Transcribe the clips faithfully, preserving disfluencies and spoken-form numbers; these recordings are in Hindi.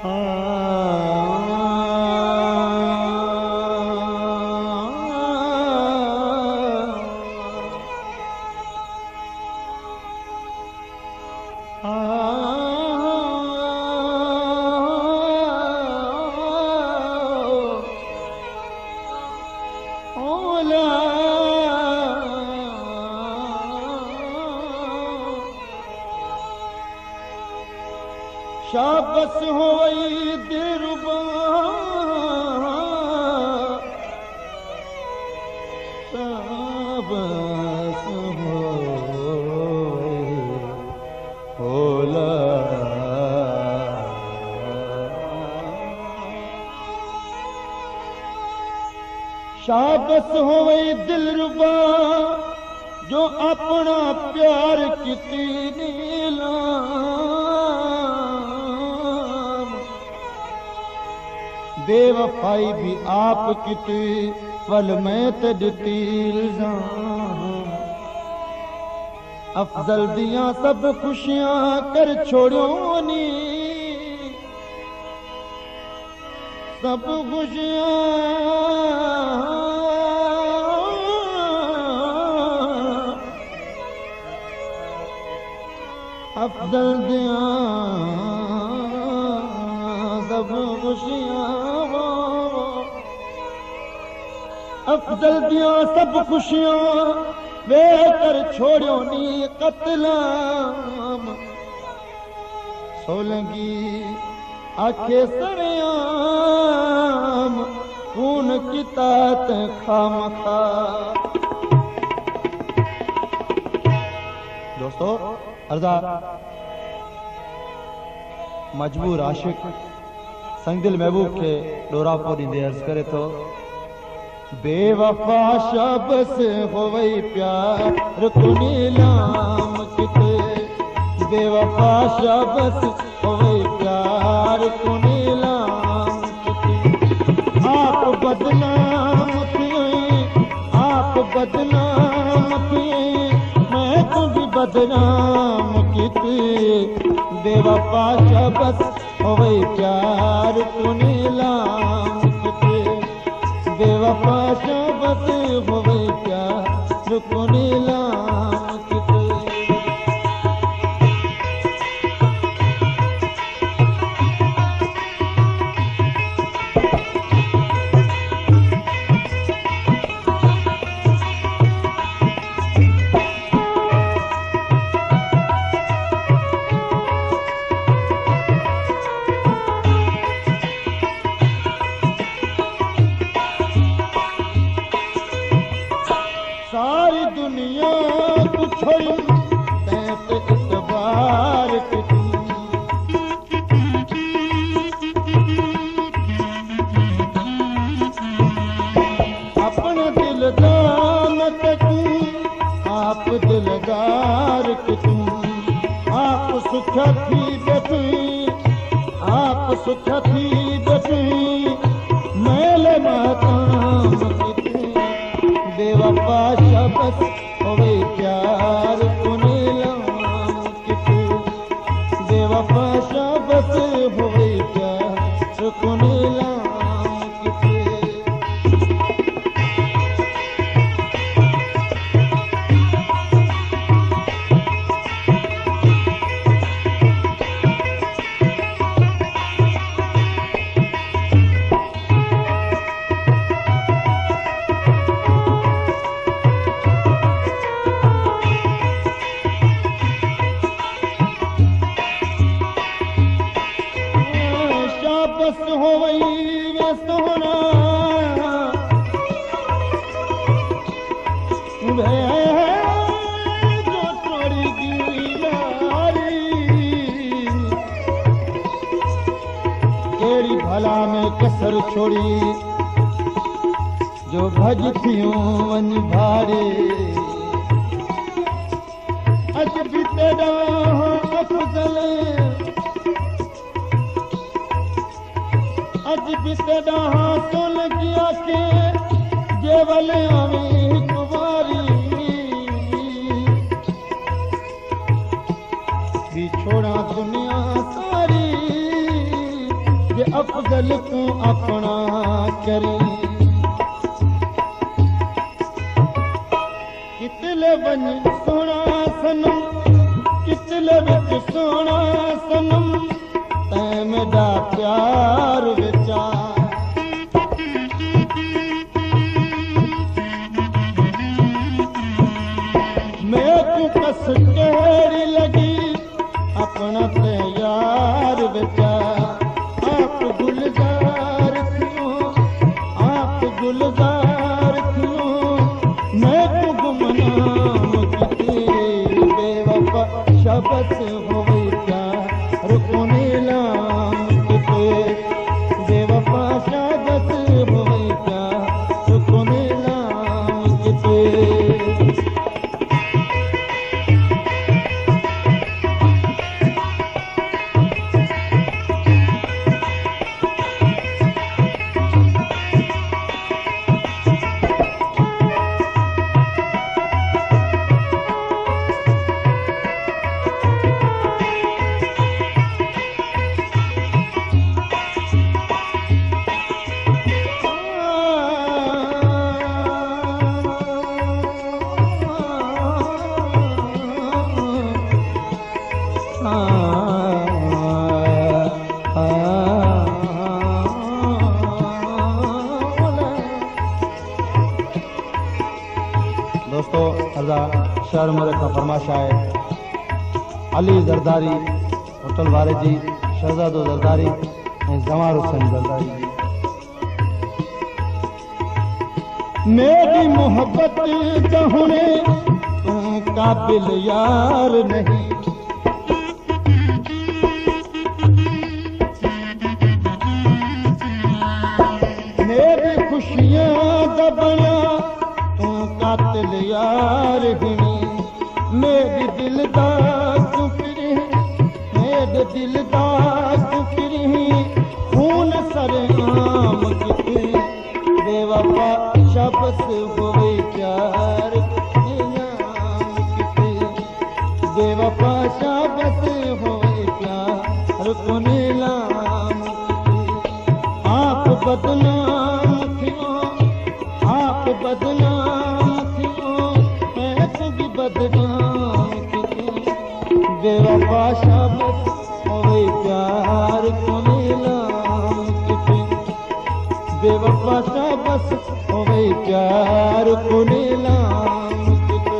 शाबस होई दिलरुबा शाबस होई होला शाबस होई दिलरुबा जो अपना प्यार किती नीला बेवफाई भी आप किती पल में तजती इल्जाम अफजल दिया सब खुशियां कर छोड़ो नी सब खुशियां अफजल दिया सब खुशियां अफजल दिया सब खुशियां वे कर छोड़ो नी कतलाम सोलंगी आखे सड़ियाम खून की तात खाम खा। दोस्तों अर्जा मजबूर आशिक संगदिल महबूब के डोरा पोरी दे अर्ज करे तो बेवफा शाबस होवई प्यार को नीलाम किते बेवफा शाबस होवई प्यार को नीलाम किते आप बदनाम पिए आप बदनाम पिए मैं तो भी बदनाम किते बेवफा शाबस होवई प्यार को नीलाम बेवफा शाबस होवे प्यार को नीलाम किते सारी दुनिया को छोड़ी तैत इतबार किती अपना दिलदार किती आप दिलदार किती आप सुख थी बेटी आप सुख थी बेटी मेले माताम किती बेवफा शाबस होवे प्यार को नीलाम किते बेवफा शाबस होवे प्यार को नीलाम किते शाबस होवई वे सोना वे जो तोड़ी गियारी केड़ी भला में कसर छोड़ी जो भज थियूं वन भारे अज भी तेरा अफजल अज भी तेरा तो लगिया के जेवल आवी कुमारी भी छोड़ा दुनिया सारी जे अफजल तू अपना करे कितले बन सोना सनम कितले विच सोना सनम तै मेरा प्यार विचा मैं तू कस केड़ी लगी अपना ते यार विचा आप गुलजार क्यों आप गुलजार क्यों मैं तू गुमनाम किते बेवफा शबत होवे क्या रुकने लाम किते बेवफा शबत होवे क्या रुकने लाम किते दोस्तों अर्जा शहर मरे का फरमाश है अली जरदारी होटल वारे जी शहजादो जरदारी जमार हुसैन जरदारी जी मेरी मोहब्बत चाहने तू काबिल यार नहीं मेरी खुशियां दबना कातिल यार हिनी मेरे दिल दा सुकरी मेरे दिल दा सुकरी खून सरे आम किते बेवफा शबस होवे प्यार नाम किते बेवफा शबस होवे प्यार कोने लाम आप बदनाम थियो आप बदनाम बेवफा शबस होवे प्यार कोने लाम किते बेवफा शबस होवे प्यार कोने लाम किते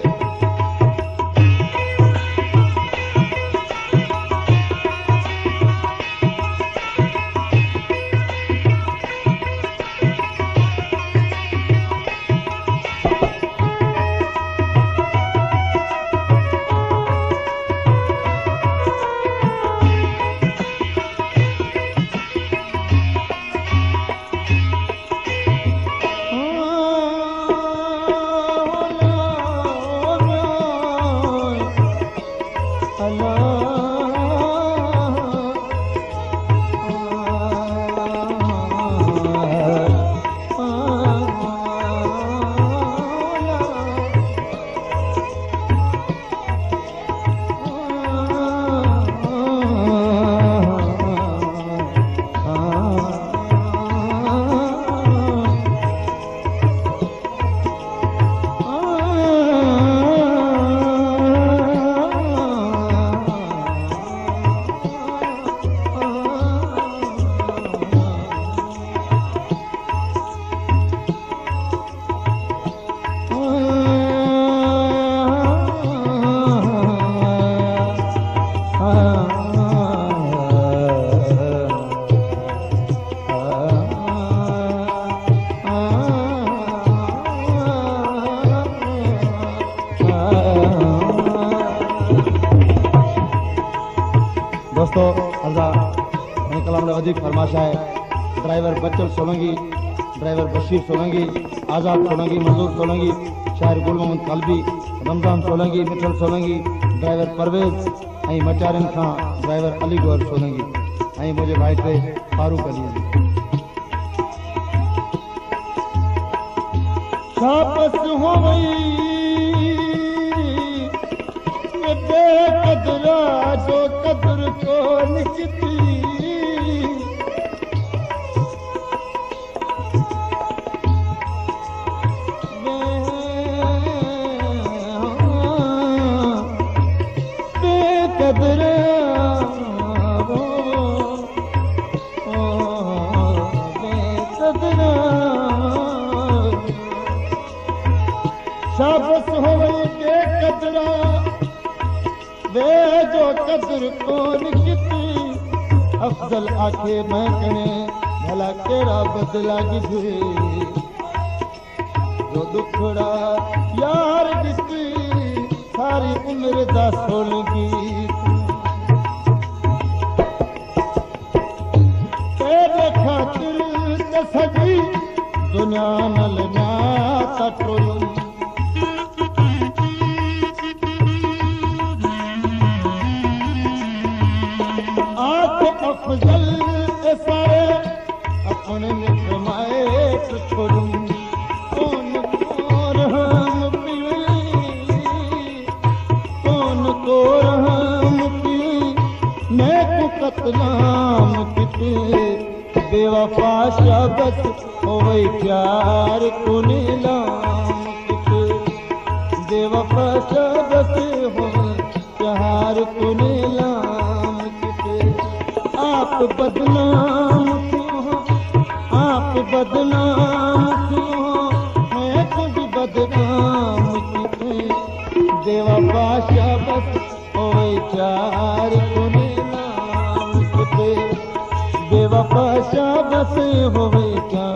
दोस्तों अर्जा मैंने कलाम ने वजीफ फरमाशा है ड्राइवर बच्चल सोलंगी ड्राइवर बशीर सोलंगी आज़ाद सोलंगी मंजूर सोलंगी शायर गुल मोहम्मद कलबी रमजान सोलंगी मिठल सोलंगी ड्राइवर परवेज ऐं मचारन खां ड्राइवर अली गौर सोलंगी ऐं मुंहिंजे भाई टे फारूक अली शाबस हो वई बेकदरा जो कदर को निकती कदर कदर शाबस होवे के कदरा वे जो कदर कोन किती अफजल आखे मैं कने भला केड़ा बदला गिजे जो दुखड़ा यार दिती सारी उम्र दा सोलगी तेरे खातिर ते सजी दुनिया नल नाता टोलूं अफजल सारे अपने मित्रमाए छोड़ूं कौन को रहम पी कौन को रहम पी मैं को कतलाम किते बेवफा शबत होवे प्यार को नीलाम किते बेवफा शबत होवे प्यार को नीलाम आप बदनाम क्यों हो आप बदनाम क्यों हो मैं खुद बदनाम किते देवा बादशाह बस होए चार कुने नाम किते देवा बादशाह बस होए चार